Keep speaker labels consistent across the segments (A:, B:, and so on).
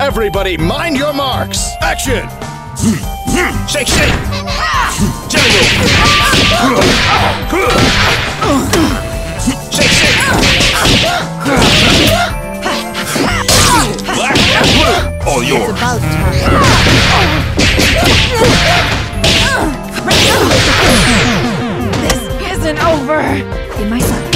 A: Everybody, mind your marks! Action!
B: Shake, shake! Jungle! Shake, shake! Black and blue! All yours!
C: It's about time. This isn't over! Give my son.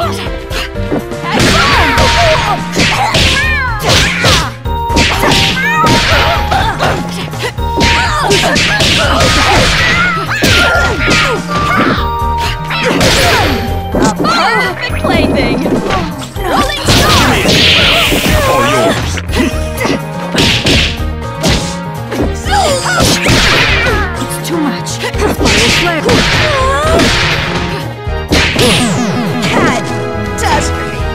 C: A perfect plaything! Rolling star!
B: All yours!
C: It's too much. Catastrophe!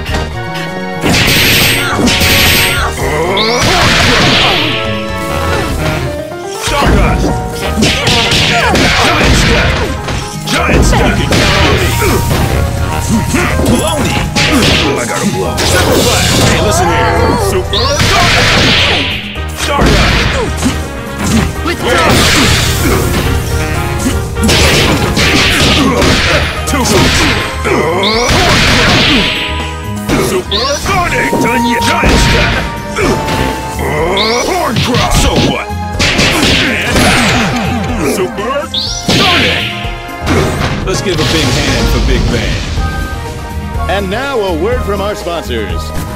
B: Stardust! Giant step! Giant step! You can count on me! Baloney! I got a blow. Super flash! Hey, listen here! Super Stardust!
C: Withdraw!
B: Two boots! Super Sonic! Done yet! Giant step! Horn crop! So what? And Super Sonic! Let's give a big hand for Big Bang.
A: And now a word from our sponsors.